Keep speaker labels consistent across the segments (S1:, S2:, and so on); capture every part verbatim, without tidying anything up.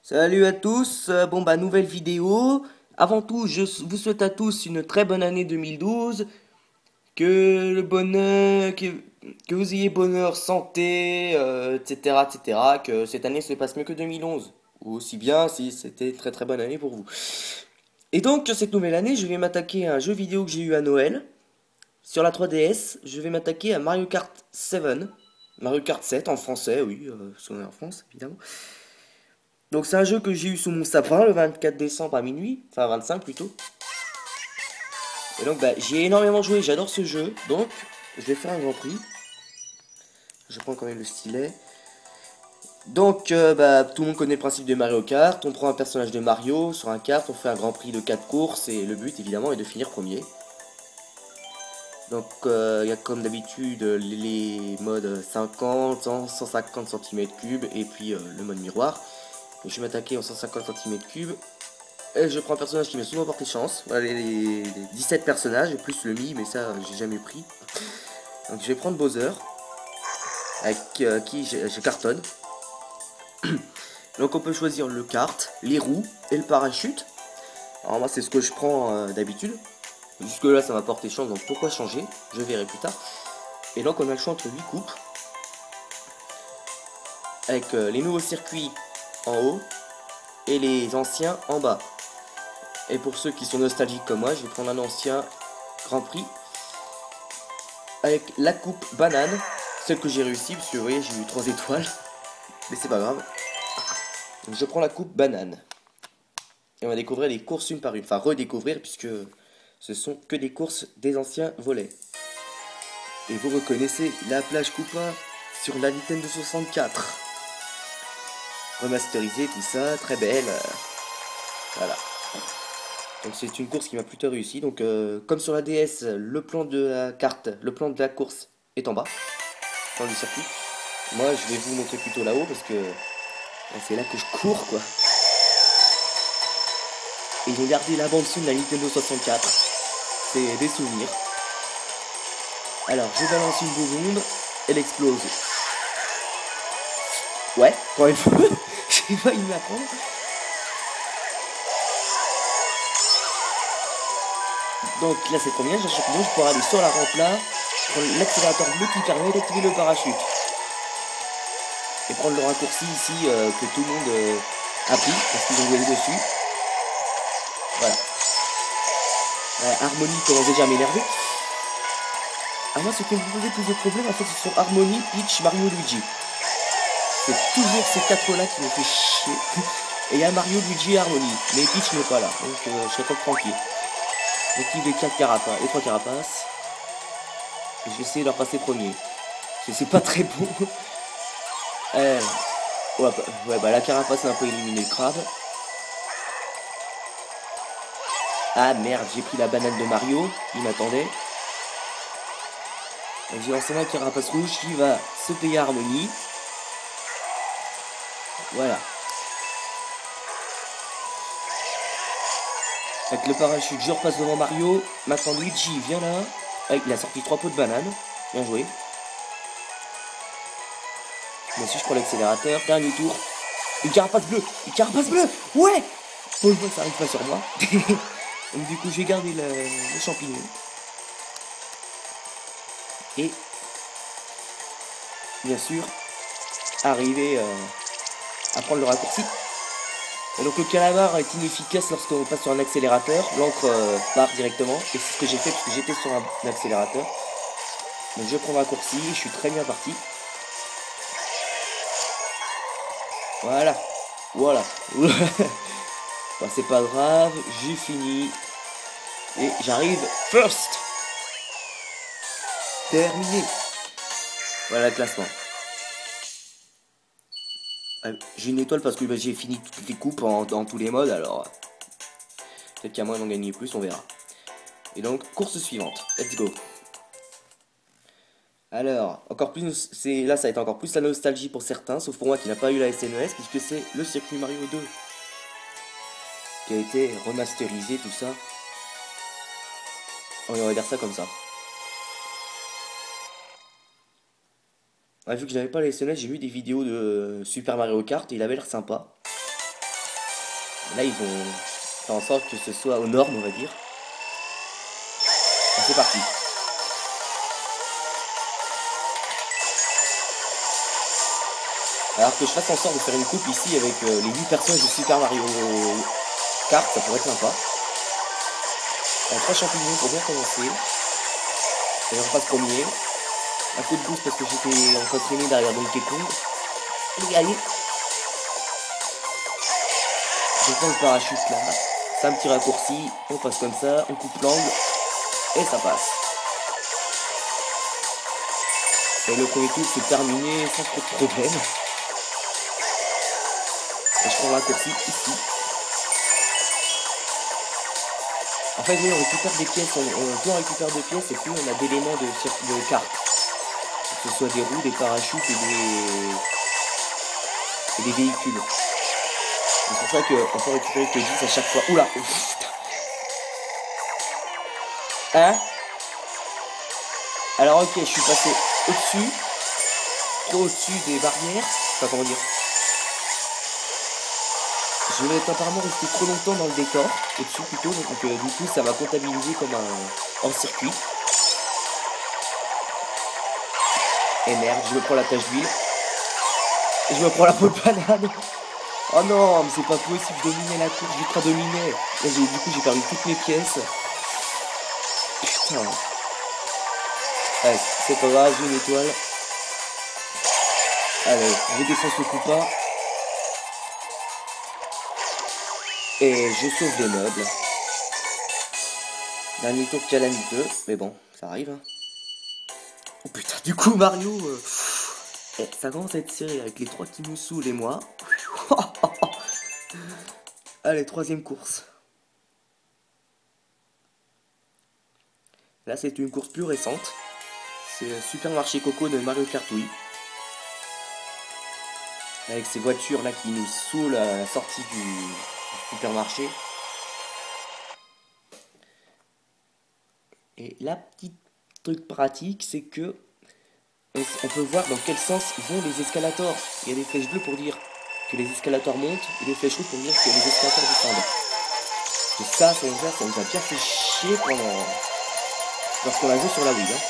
S1: Salut à tous, euh, bon bah nouvelle vidéo. Avant tout, je s- vous souhaite à tous une très bonne année deux mille douze. Que le bonheur, que, que vous ayez bonheur, santé, euh, et cetera, et cetera. Que cette année se passe mieux que deux mille onze. Ou aussi bien si c'était une très très bonne année pour vous. Et donc, cette nouvelle année, je vais m'attaquer à un jeu vidéo que j'ai eu à Noël. Sur la trois D S, je vais m'attaquer à Mario Kart sept. Mario Kart sept en français, oui, euh, parce qu'on est en France, évidemment. Donc c'est un jeu que j'ai eu sous mon sapin le vingt-quatre décembre à minuit, enfin vingt-cinq plutôt. Et donc bah, j'y ai énormément joué, j'adore ce jeu, donc je vais faire un grand prix. Je prends quand même le stylet. Donc euh, bah, tout le monde connaît le principe de Mario Kart, on prend un personnage de Mario sur un kart, on fait un grand prix de quatre courses et le but évidemment est de finir premier. Donc il euh, y a comme d'habitude les modes cinquante, cent, cent cinquante centimètres cubes et puis euh, le mode miroir. Donc, je vais m'attaquer en cent cinquante centimètres cubes. Et je prends un personnage qui m'a souvent porté chance. Voilà, les, les dix-sept personnages, plus le Mi, mais ça j'ai jamais pris. Donc je vais prendre Bowser, avec euh, qui je, je cartonne. Donc on peut choisir le kart, les roues et le parachute. Alors moi c'est ce que je prends euh, d'habitude. Jusque là ça m'a porté chance, donc pourquoi changer? Je verrai plus tard. Et donc on a le choix entre huit coupes. Avec euh, les nouveaux circuits en haut et les anciens en bas. Et pour ceux qui sont nostalgiques comme moi, je vais prendre un ancien Grand Prix avec la coupe banane, celle que j'ai réussi, parce que vous voyez, j'ai eu trois étoiles, mais c'est pas grave. Donc, je prends la coupe banane. Et on va découvrir les courses une par une, enfin redécouvrir, puisque ce sont que des courses des anciens volets. Et vous reconnaissez la plage Koopa sur la Nintendo soixante-quatre. Remasterisée, tout ça, très belle. Voilà. Donc c'est une course qui m'a plutôt réussi. Donc euh, comme sur la D S, le plan de la carte, le plan de la course est en bas, dans le circuit. Moi je vais vous montrer plutôt là-haut parce que c'est là que je cours quoi. Et j'ai gardé la bande son de la Nintendo soixante-quatre. C'est des souvenirs. Alors je balance une bombe, elle explose. Ouais, quand il faut. J'ai failli me la prendre. Donc là c'est combien? J'achète combien? Je pourrais aller sur la rampe là, prendre l'accélérateur bleu qui permet d'activer le parachute. Et prendre le raccourci ici euh, que tout le monde euh, a pris parce qu'ils ont joué dessus. Voilà. Euh, Harmony commence déjà à m'énerver. Ah moi ce qui me posait plus de problèmes en fait ce sont Harmony, Peach, Mario, Luigi. C'est toujours ces quatre là qui me fait chier. Et il y a Mario, Luigi et Harmony. Mais Peach n'est pas là. Donc euh, je serai pas tranquille. Donc il y a quatre carapaces et trois carapaces. Et je vais essayer de leur passer premier. C'est pas très bon. euh, ouais, bah, ouais bah la carapace a un peu éliminé le crabe. Ah merde, j'ai pris la banane de Mario, il m'attendait. Donc j'ai lancé ma carapace rouge qui va se payer Harmonie. Voilà. Avec le parachute, je repasse devant Mario. Maintenant Luigi vient là. Ah, il a sorti trois pots de banane. Bien joué. Moi aussi je prends l'accélérateur. Dernier tour. Une carapace bleue. Une carapace bleue. Ouais. Pour une fois ça arrive pas sur moi. Donc du coup j'ai gardé le, le champignon. Et bien sûr arriver euh, à prendre le raccourci. Et donc le calamar est inefficace lorsqu'on passe sur un accélérateur, l'encre euh, part directement, et c'est ce que j'ai fait parce que j'étais sur un, un accélérateur. Donc je prends le raccourci, je suis très bien parti. Voilà, voilà. Bah, c'est pas grave, j'ai fini. Et j'arrive first. Terminé. Voilà le classement. J'ai une étoile parce que bah, j'ai fini toutes les coupes en, en tous les modes, alors peut-être qu'à moi d'en gagner plus, on verra. Et donc, course suivante, let's go. Alors, encore plus, c'est là ça va être encore plus la nostalgie pour certains, sauf pour moi qui n'a pas eu la S N E S, puisque c'est le circuit Mario deux qui a été remasterisé, tout ça. On va dire ça comme ça. Ah, vu que je n'avais pas la S N E S, j'ai vu des vidéos de Super Mario Kart et il avait l'air sympa. Là, ils ont fait en sorte que ce soit aux normes, on va dire. C'est parti. Alors que je fasse en sorte de faire une coupe ici avec euh, les huit personnages de Super Mario Kart, ça pourrait être sympa. En trois champignons pour bien commencer. Et on passe premier. Un coup de boost parce que j'étais encore traîné derrière Donkey Kong. Et allez. Je prends le parachute là. C'est un petit raccourci. On passe comme ça. On coupe l'angle. Et ça passe. Et le premier tour c'est terminé sans trop de problème. Et je prends le raccourci ici. En fait, oui, on récupère des pièces, on, on, plus on récupère de pièces et plus on a d'éléments de, de cartes. Que ce soit des roues, des parachutes et des, et des véhicules. C'est pour ça qu'on peut récupérer que dix à chaque fois. Oula. Hein? Alors ok, je suis passé au-dessus. Trop au-dessus des barrières. Enfin, comment dire? Je vais apparemment rester trop longtemps dans le décor, au-dessus plutôt, donc euh, du coup ça va comptabiliser comme un hors-circuit. Et merde, je me prends la tache d'huile. Et je me prends la peau de banane. Oh non, mais c'est pas possible, je dominais la course, j'ai pas dominé. Et du coup j'ai perdu toutes mes pièces. Putain. Allez, c'est pas grave, j'ai une étoile. Allez, je défonce le coupa. Et je sauve des meubles. Dernier tour calamiteux, mais bon, ça arrive. Hein. Oh putain, du coup Mario, euh, eh, ça commence à être serré avec les trois qui me saoulent et moi. Allez, troisième course. Là, c'est une course plus récente. C'est Supermarché Coco de Mario Kart Wii. Avec ces voitures là qui nous saoulent à la sortie du supermarché. Et la petite truc pratique, c'est que on peut voir dans quel sens vont les escalators. Il y a des flèches bleues pour dire que les escalators montent et des flèches rouges pour dire que les escalators descendent. Et ça, ça nous a, ça nous a bien fait chier pendant lorsqu'on a joué sur la Wii. Hein.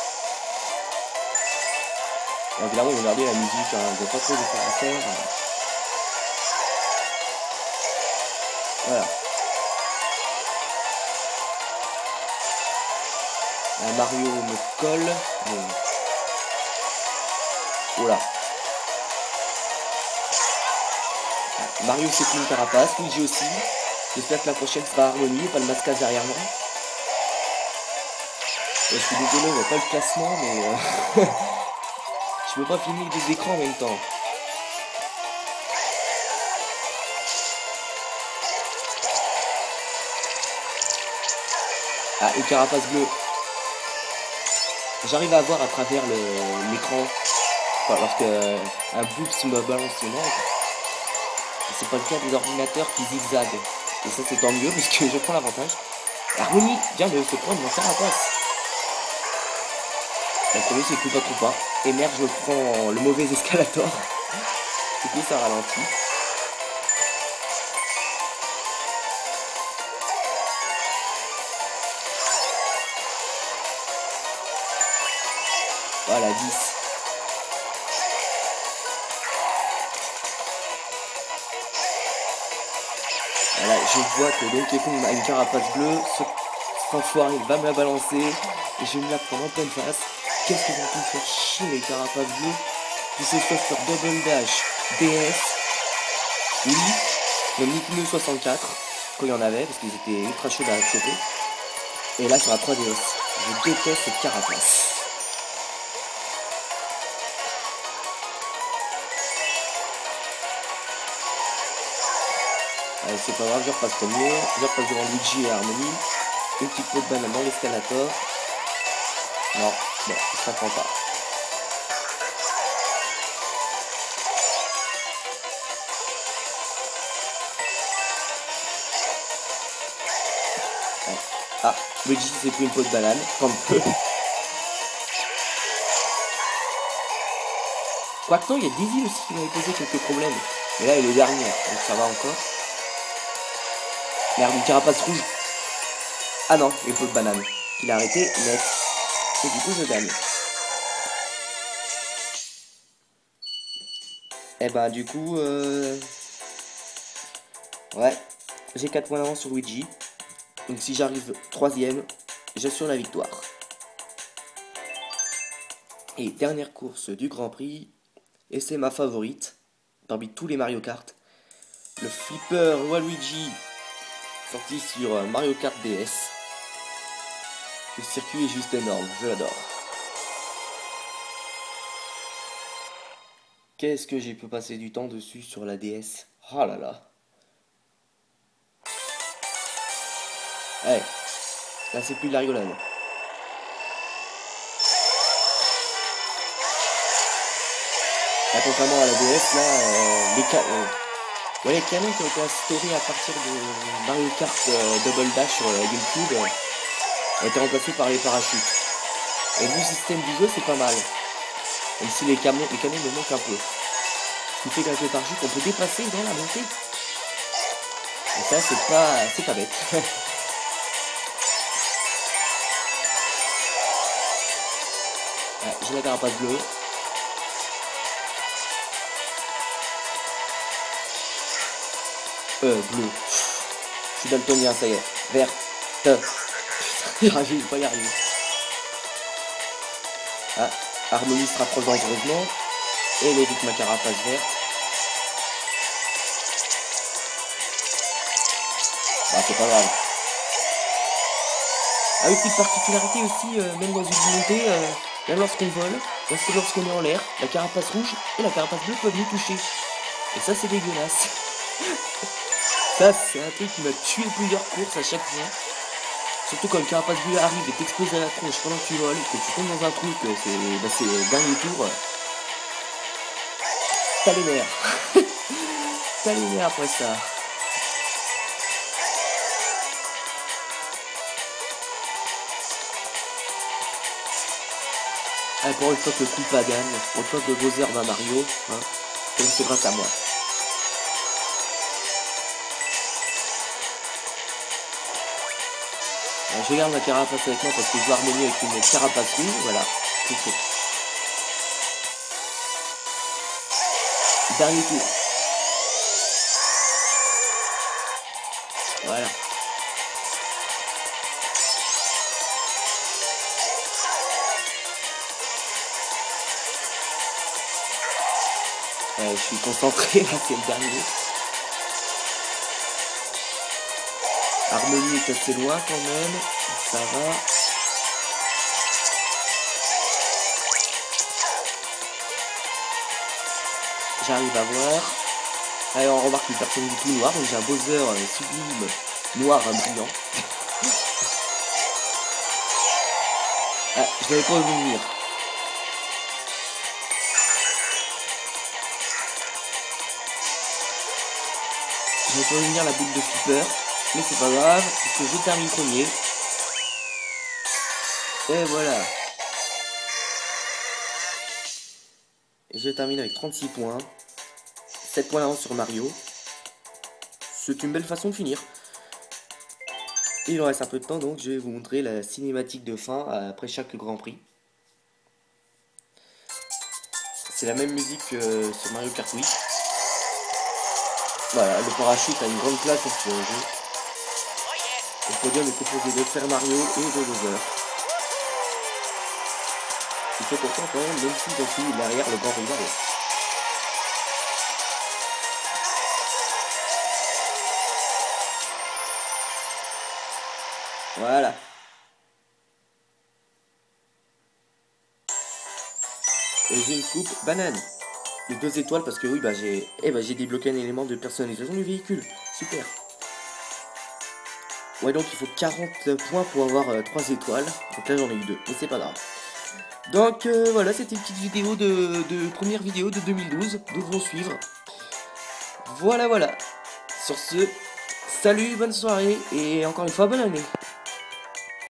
S1: Alors, évidemment, regardez la musique, hein, il n'y a pas trop de faire à faire. Voilà. Un Mario me colle. Mais... Voilà. Mario c'est une carapace, Luigi aussi. J'espère que la prochaine sera Harmonie et pas le mascage derrière moi. Et je suis désolé, on n'a pas le classement, mais euh... je peux pas filmer les deux écrans en même temps. Ah, une carapace bleue. J'arrive à voir à travers l'écran enfin, lorsque euh, un boops me balance son encre. C'est pas le cas des ordinateurs qui zigzaguent. Et ça c'est tant mieux parce que je prends l'avantage. Harmonie vient de se prendre mon carapace. Le premier c'est Koopa Koopa. Et merde, je prends le mauvais escalator. Du coup ça ralentit. Voilà, dix. Voilà, je vois que Donkey Kong a une carapace bleue. Ce, cet enfoiré va me la balancer. Et je vais me la prendre en pleine face. Qu'est-ce que ça peut faire chier les carapaces bleues? Que ce soit sur Double Dash, D S, oui, le Nintendo soixante-quatre, quand il y en avait, parce qu'ils étaient ultra chauds à choper. Et là sur la trois D S. Je déteste cette carapace. Allez, c'est pas grave, je repasse premier, je repasse devant Luigi et Harmony. Une petite peau de banane dans l'escalator. Non, bon, ça prend pas. Ouais. Ah, Luigi s'est pris une peau de banane, comme peu. Quoique non, il y a Dizzy aussi qui m'avait posé quelques problèmes. Mais là, il est dernier, donc ça va encore. Merde, une carapace rouge. Ah non, les pots de banane. Il a arrêté net. Et du coup, je gagne. Et ben, du coup, euh... ouais, j'ai quatre points d'avance sur Luigi. Donc si j'arrive troisième, j'assure la victoire. Et dernière course du Grand Prix, et c'est ma favorite, parmi tous les Mario Kart. Le flipper Waluigi, sorti sur Mario Kart D S. Le circuit est juste énorme, je l'adore. Qu'est-ce que j'ai pu passer du temps dessus sur la D S. Oh là là. Ouais, là c'est plus de la rigolade. Là, contrairement à la D S, là, euh, les, ca euh, ouais, les canons qui ont été instaurés à partir de Mario Kart euh, Double Dash sur euh, GameCube euh, ont été remplacés par les parachutes. Et vu le système du jeu, c'est pas mal. Même si les canons, les canons me manquent un peu. Ce qui fait qu'avec les parachutes, on peut dépasser dans la montée. Et ça, c'est pas, c'est pas bête. Ouais, j'ai la carapace bleue. Euh, bleu. Je suis daltonien, ça y est. Vert. Putain, je vais pas y arriver. Ah, Harmonie se rapproche dangereusement. Et elle évite ma carapace verte. Bah, c'est pas grave. Ah oui, petite particularité aussi, euh, même dans une montée, euh, même lorsqu'on vole, parce que lorsqu'on est en l'air, la carapace rouge et la carapace bleue peuvent nous toucher. Et ça, c'est dégueulasse. Ça, c'est un truc qui m'a tué plusieurs courses à chaque fois. Surtout quand le carapace bleue arrive et t'explose à la tronche pendant que tu voles, que tu tombes dans un trou, que c'est bah, le dernier tour. T'as les nerfs. T'as les nerfs après ça. Ah, pour une fois que Koopa gagne, pour une fois que Bowser va Mario, hein, c'est grâce à moi. Alors, je garde ma carapace avec moi parce que je vais harmonier avec une carapace rouge, voilà, c'est fait. Dernier tour. Voilà. Ouais, je suis concentré là, c'est le dernier. Harmonie est assez loin quand même, ça va. J'arrive à voir. Allez, on remarque une personne du tout noir, donc j'ai un Bowser euh, sublime, noir, hein, brillant. Ah, je n'avais pas vu venir. Je n'avais pas vu venir la boule de flipper, mais c'est pas grave, parce que je termine premier. Et voilà. Et je termine avec trente-six points. sept points d'avance sur Mario. C'est une belle façon de finir. Il en reste un peu de temps, donc je vais vous montrer la cinématique de fin après chaque Grand Prix. C'est la même musique que sur Mario Kart Wii. Voilà, le parachute a une grande place sur le jeu. Le podium est composé de Fer Mario et de Bowser. Il fait pourtant quand même, même si je suis derrière le grand rival. Voilà. Et j'ai une coupe banane. Les deux étoiles parce que oui, bah j'ai eh bah, j'ai débloqué un élément de personnalisation du véhicule. Super. Ouais, donc il faut quarante points pour avoir euh, trois étoiles. Donc là j'en ai eu deux, mais c'est pas grave. Donc euh, voilà, c'était une petite vidéo de, de première vidéo de deux mille douze. D'autres vont suivre. Voilà, voilà. Sur ce, salut, bonne soirée et encore une fois bonne année.